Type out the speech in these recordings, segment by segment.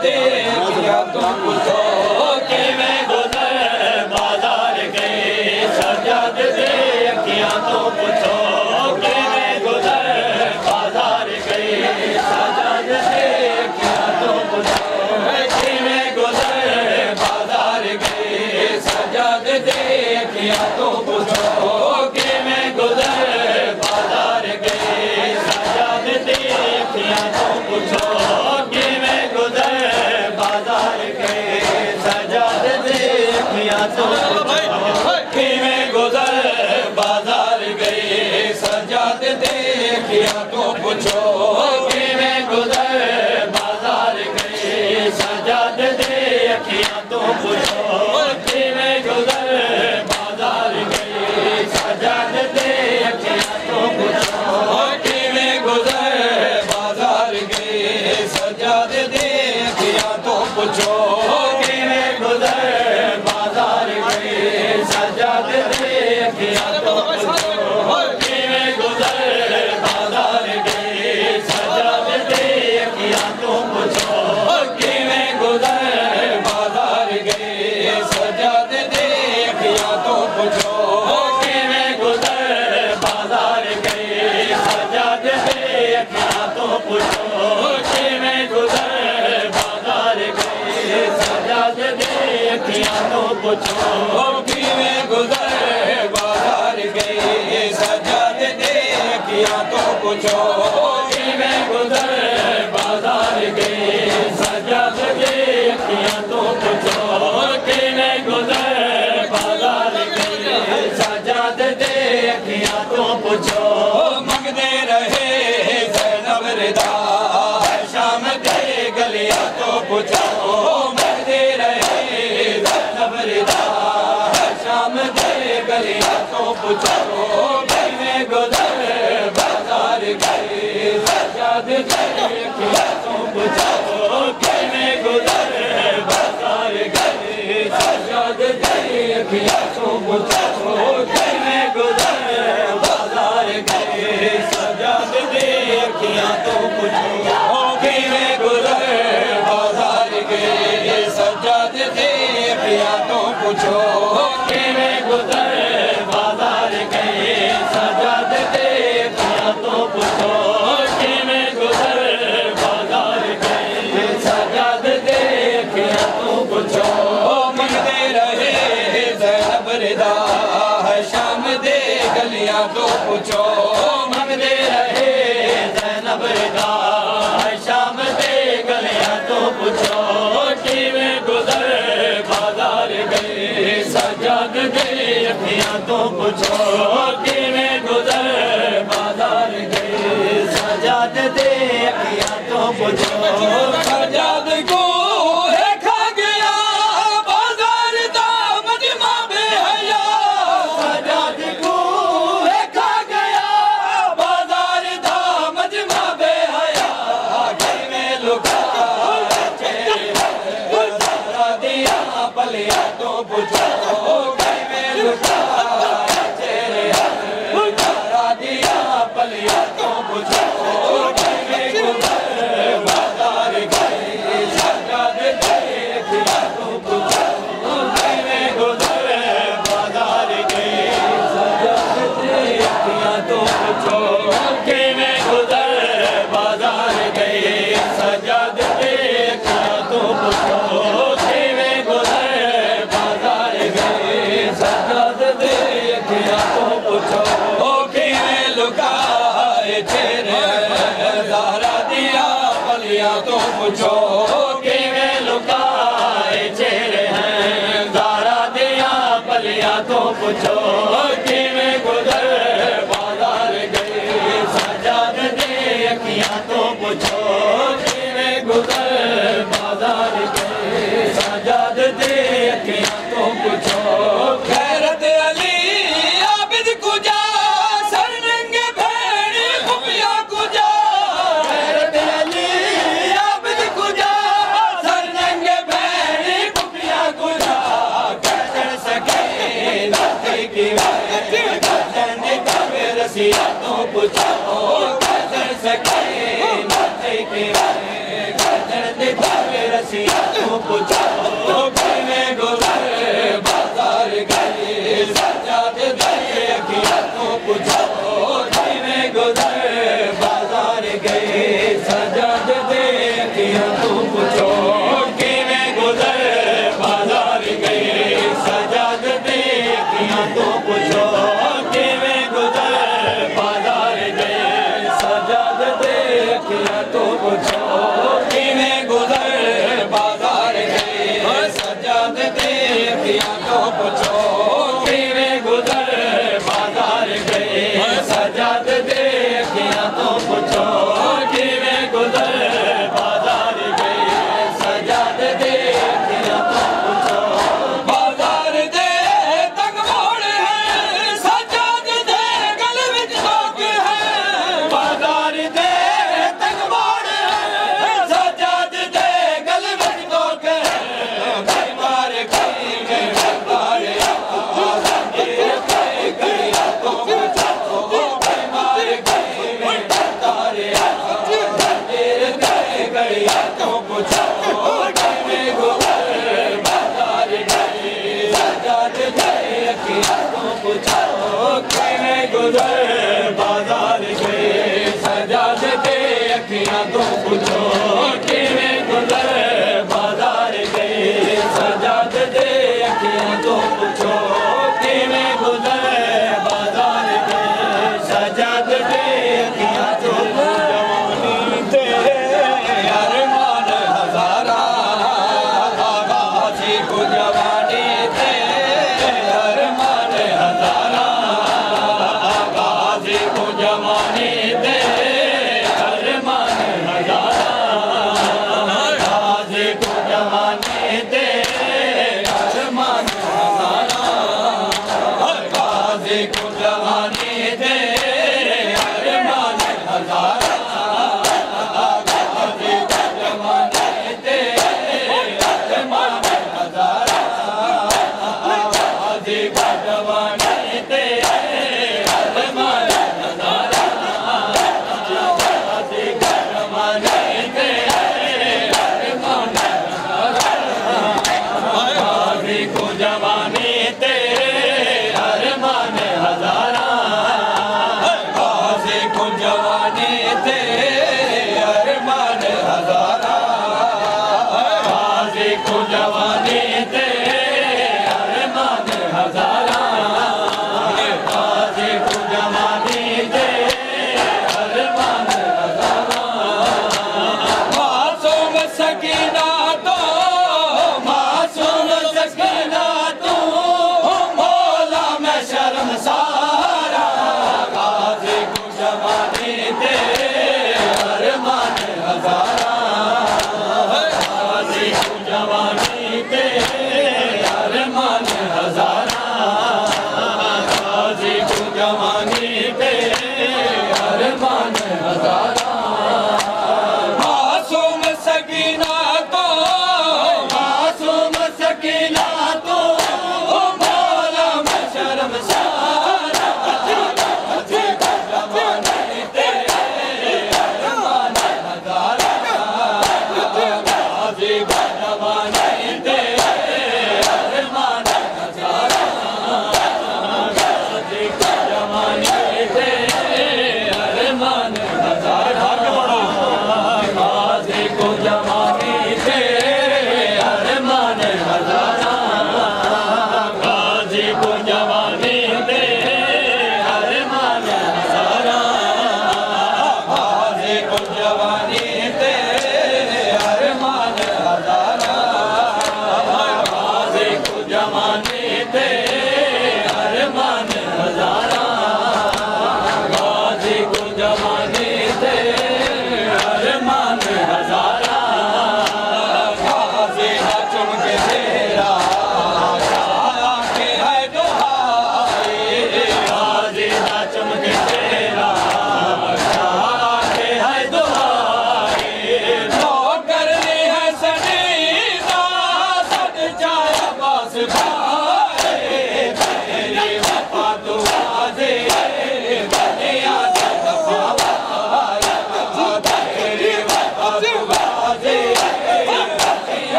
दे अखियां तो पूछो कि मैं गुजर बाजार गए सजाद दे अखियां तो पूछो कि मैं गुजर बाजार गए सजाद दे अखियां तो पूछो कि मैं गुजर बाजार गए सजाद दे अखियां तो पूछो कि मैं गुजर बाजार गए सजाद दे अखियां तो पूछो कि मैं गुजर बाजार गए सजाद दे अखियां तो पूछो कि मैं गुजर बाजार गए सजाद दे अखियां तो पूछो कि मैं गुजर बाजार गए सजाद दे अखियां तो पूछो कि मैं गुजर बाजार गए सजाद दे अखियां तो पूछो कि मैं गुजर बाजार गए सजाद दे अखियां तो पूछो कि मैं गुजर बाजार गए सजाद दे अखियां तो पूछो कि मैं गुजर बाजार गए सजाद दे अखियां तो पूछो कि मैं गुजर बाजार गए सजाद दे अखियां तो पूछो कि मैं गुजर बाजार गए सजाद दे अखियां तो पूछो कि मैं गुजर बाजार गए सजाद दे अखियां तो पूछो कि मैं गुजर बाजार गए सजाद दे अखियां तो पूछो कि मैं गुजर बाजार गए सजाद दे अखियां तो पूछो कि मैं गुजर बाजार गए सजाद दे अखियां तो पूछो मंगते रहे ज़ैनब रिदा शाम दे गलियां तो पूछो मंगते रहे ज़ैनब रिदा शाम दे गलियां तो पूछो कि मैं गुजर बाजार गए सजाद दे अखियां तो पूछो कि मैं गुजर बाजार गए सजाद दे अखियां तो पूछो कि मैं गुजर बाजार गए सजाद दे अखियां तो पूछो कि मैं गुजर बाजार गए सजाद दे अखियां तो पूछो कि मैं गुजर बाजार गए सजाद दे अखियां तो पूछो कि मैं गुजर बाजार गए सजाद दे अखियां तो पूछो मंगते रहे ज़ैनब रिदा शाम दे गलियां तो पूछो मंगते रहे ज़ैनब रिदा शाम दे गलियां तो पूछो कि मैं गुजर बाजार गए सजाद दे अखियां तो पूछो कि मैं गुजर बाजार गए सजाद दे अखियां तो पूछो सजाद को है खा गया बाजार दा मजमा बेहया सजाद को है खा गया बाजार दा मजमा बेहया कि मैं लुका चेहरा दिया पलिया तो पूछो कि मैं लुका चेहरा दिया पलिया तो पूछो कि मैं गुजर बाजार गए सजाद दे अखियां तो पूछो कि मैं गुजर बाजार गए सजाद दे अखियां तो पूछो कि मैं गुजर बाजार गए सजाद दे अखियां तो पूछो कि मैं गुजर बाजार गए सजाद दे अखियां तो पूछो कि मैं लुकाए चेहरे ज़हरा दिया पलियां तो पूछो कि मैं लुकाए चेहरे हैं ज़हरा दिया पलियां तो पूछो कि मैं गुजर बाजार गए सजाद दे अखियां तो पूछो कि मैं गुजर बाजार गए सजाद दे अखियां तो पूछो खैरत अली आबिद कुजा सर नंगे भेड़ खुफिया कुजा खैरत अली आबिद कुजा सर नंगे भेड़ खुफिया कुजा कहकर सके नाते की कहने का रसिया तो पूछो कहकर सके नाते की कहने का असिया तो पुछो किवें गुज़रे बाज़ार गई सजाद दे अखियां तो पुछो किवें गुज़रे बाज़ार गई सजाद दे अखियां तो पुछो किवें गुज़रे बाज़ार गई सजाद दे अखियां तो पुछो किवें गुज़रे बाज़ार गई सजाद दे अखियां तो पुछो किवें गुज़रे बाज़ार गई सजाद दे अखियां तो पुछो किवें गुज़रे बाज़ार गई सजाद दे अखियां तो पुछो किवें गुज़रे बाज़ार गई सजाद दे अखियां तो पुछो बाज़ार दे तंग मोड़ है सजाद दे गल विच धोख है बाज़ार दे तंग मोड़ है सजाद दे गल विच धोख है भाई मार गई में बाज़ार गई तो पुछो भाई मार गई में बाज़ार गई तो पुछो किवें गुज़रे बाज़ार गई सजाद दे अखियां तो पुछो किवें गुज़रे बाज़ार गई सजाद दे अखियां तो पुछो किवें गुज़रे बाज़ार गई सजाद दे अखियां तो पुछो किवें गुज़रे बाज़ार गई सजाद दे अखियां तो जवानी तेरे अरमान हज़ारा आगाज़ी को जवानी तेरे अरमान हज़ारा आगाज़ी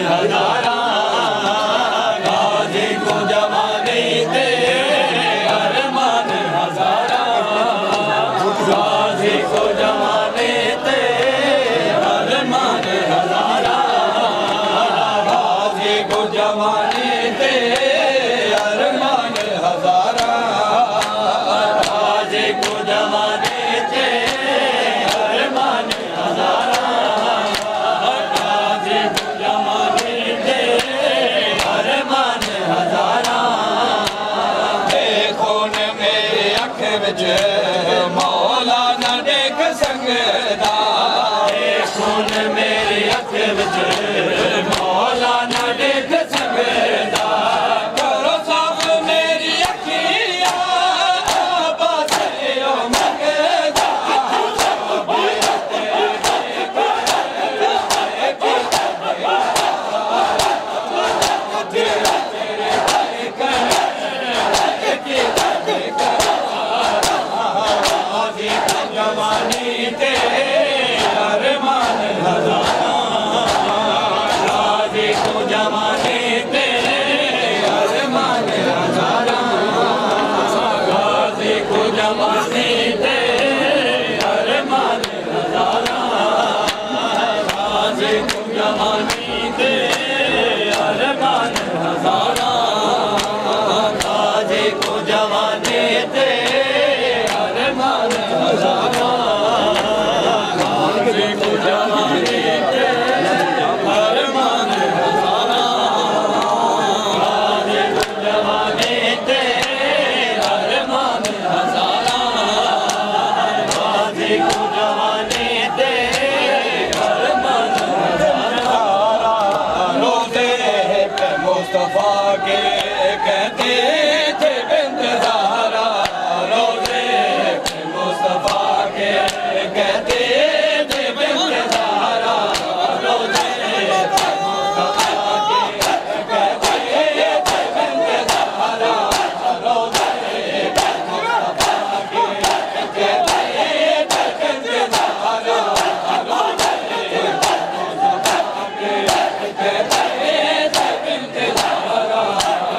हजारा गाजी को जवानी ते अरमान हजारा गाजी को जवानी ते अरमान हजारा गाजी को जवानी ते अरमान हजारा गाजी को जवानी ते अरमान हजारा गाजी को जवानी ते अरमान हजारा देखो न मेरे अख विच मौला न देख सकदा देखो न मेरे अख विच मौला न देख सकदा करो साफ मेरी अखियां बस यो मंगदा जवानी ते अरमान हजारा गाजी को जवानी ते अरमान हजारा गाजी को जवानी ते अरमान हजारा गाजी को जवानी ते अरमान हजारा गाजी को जवानी ते अरमान हजारा गाजी को जवानी ते अरमान हजारा गाजी को जवानी ते अरमान हजारा गाजी को जवानी ते अरमान हजारा रोज़े पे मुस्तफा के कहते थे बिंद ज़हरा रोज़े पे मुस्तफा के कहते थे बिंद ज़हरा रोज़े पे मुस्तफा के कहते थे बिंद ज़हरा रोज़े पे मुस्तफा के कहते थे बिंद ज़हरा रोज़े पे मुस्तफा के कहते थे बिंद ज़हरा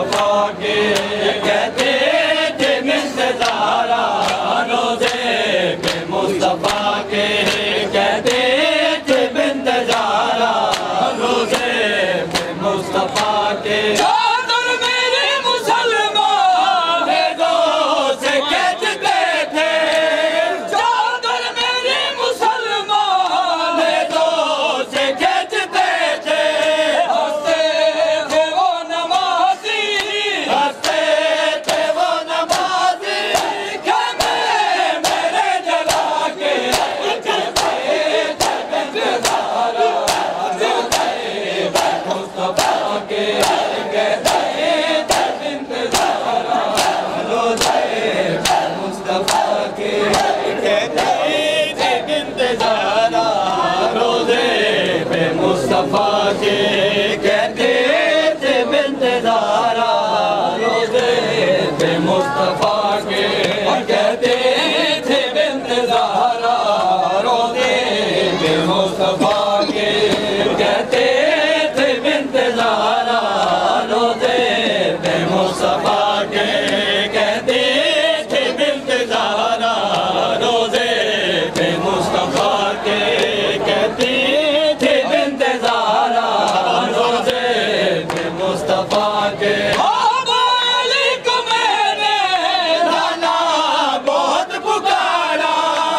मुस्तफा के कहते थे इंतजारा रोजे पे मुस्तफा के कहते थे इंतजारा रोजे पे मुस्तफा के चादर मेरे मुसलमान से कहते थे चादर मेरे मुसलमान से कहते थे हंसते थे वो नमाजी हंसते थे वो नमाजी खेमे मेरे जला के कहते थे इंतजारा मुस्तफा के कहते थे इंतजारा रोजे मुस्तफा के कहते थे इंतजारा रोजे पे मुस्तफा के कहते थे इंतजारा रोजे पे मुस्तफा के कहते थे इंतजारा रोजे पे मुस्तफा के कहते थे इंतजारा रोजे पे मुस्तफा के कहते थे इंतजारा रोजे पे मुस्तफा के कहते थे इंतजारा रोजे पे मुस्तफा के अली को मैंने नाना बहुत पुकारा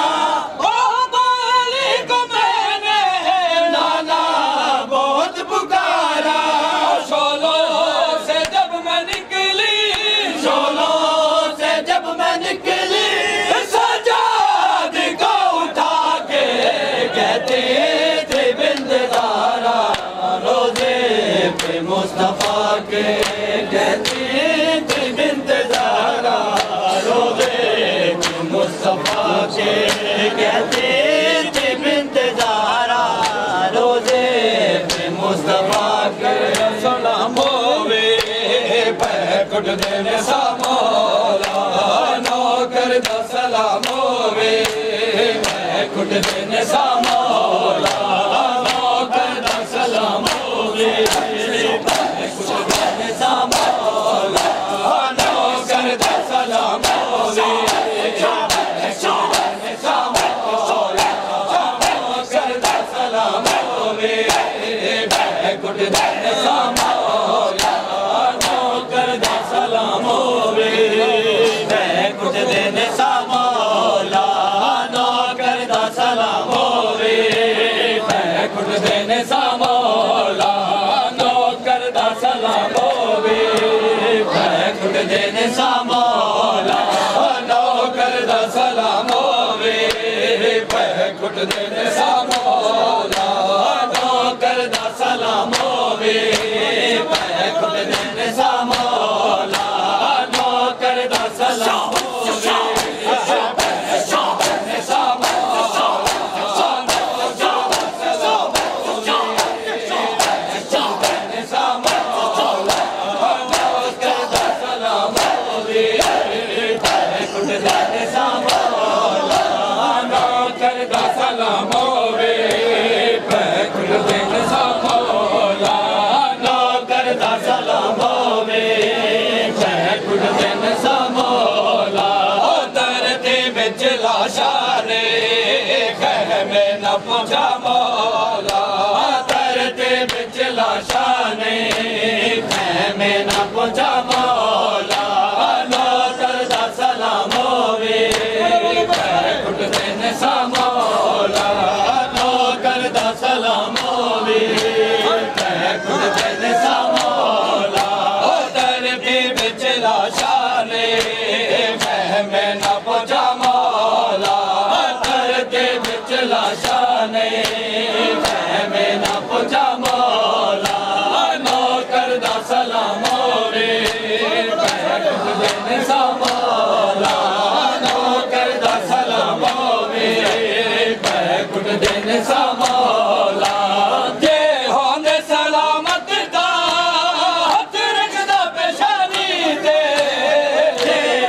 अली को मैंने नाना बहुत पुकारा शोलों से जब मैं निकली शोलों से जब मैं निकली सजाद को उठा के कहते थे बिंददारा रोजे पे मुस्तफा के कहते थे बिंददारा रोजे पे मुस्तफा के कहते थे बिंददारा रोजे पे मुस्तफा के सलाम होवे पैकुट देने सामोला नौकर दा सलाम होवे पैकुट देने सामोला नौकर दा सलाम होवे पैकुट देने सामोला नौकर दा सलाम होवे नौकर दा सलाम होवे बैकुट देने सामोला नौकर दा सलाम होवे बैकुट देने सामोला नौकर दा सलाम होवे बैकुट देने सामोला नौकर दा सलाम होवे बैकुट देने सामोला नौकर दा सलाम होवे बैकुट देने सामोला नौकर दा सलाम होवे बैकुट देने सामोला नौकर दा सलाम होवे पहुंचा मौला तरते बिच लाशाने मैं न पहुंचा मौला नौकर दा सलाम होवे बैकुट देने सा मौला नौकर दा सलाम होवे बैकुट देने सा मौला तरते बिच लाशाने मैं न पहुंचा मौला तरते बिच लाशाने मैं न पहुंचा मौला नौकर दा सलाम होवे बैकुट देने सा मौला नौकर दा सलाम होवे बैकुट देने सा मौला जे होंदे सलामत दा हथ रखदा पेशानी ते जे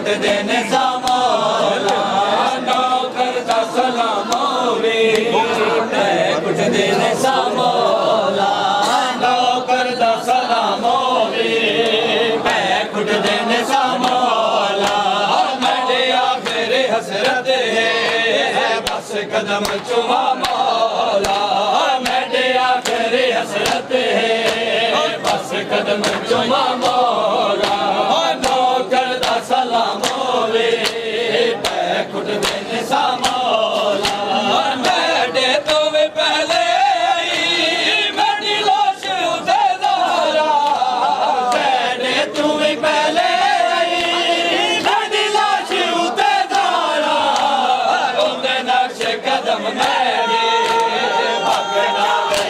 कुट देने सा मौला नौकर दा सलामो वे कुट देने सा मौला नौकर दा सलामो वे कुट देने सा मौला मेरे आखिर हसरत है बस कदम चुमा मौला मेरे आखिर हसरत है बस कदम चुमा मौला नौकर दा सलामो वे कुट देने सा मौला मेरे तो वे पहले मेरी लाश उते दारा मेरे तू भी पहले मेरी लाश उते दारा उनके नक्श कदम मेरे भगना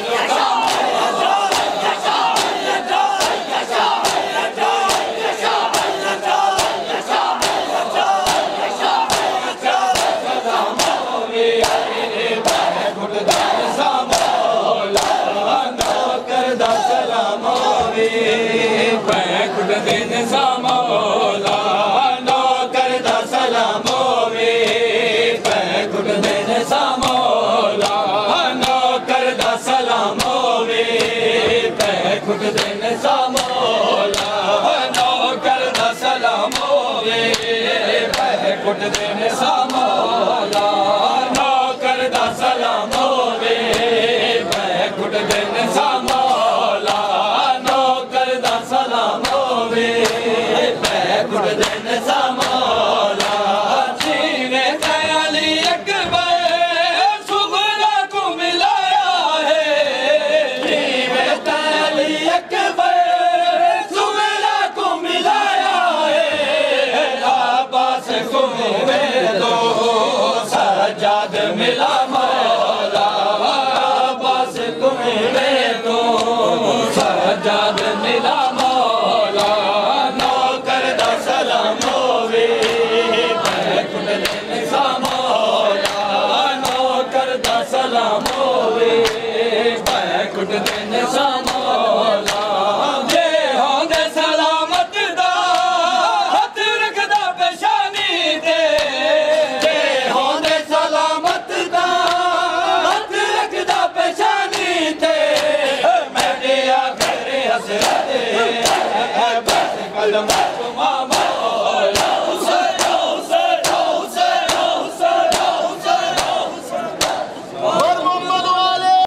कुट देने सा मौला नौकर दा सलामो वे कुट देने सा मौला नौकर दा सलामो वे कुट देने सा मौला नौकर दा सलामो वे कुट देने सा मौला नौकर दा सलामो वे कुट देने सा मौला नौकर दा सलामो वे कुट देने सा मौला जीने दयाली अकबर सुगरा को मिलाया है जीने दयाली अकबर सुगरा को मिलाया है आबास को वे दो सजाद मिला मौला आबास को वे दो सजाद मिला मौला नौकर दा सलामो वे कुट देने सा मौला नौकर दा सलामो वे कुट देने सा मौला जे होंदे सलामत दा हथ रखदा पेशानी ते जे होंदे सलामत दा हथ रखदा पेशानी ते मेरे आखिर हसरत है बस कदम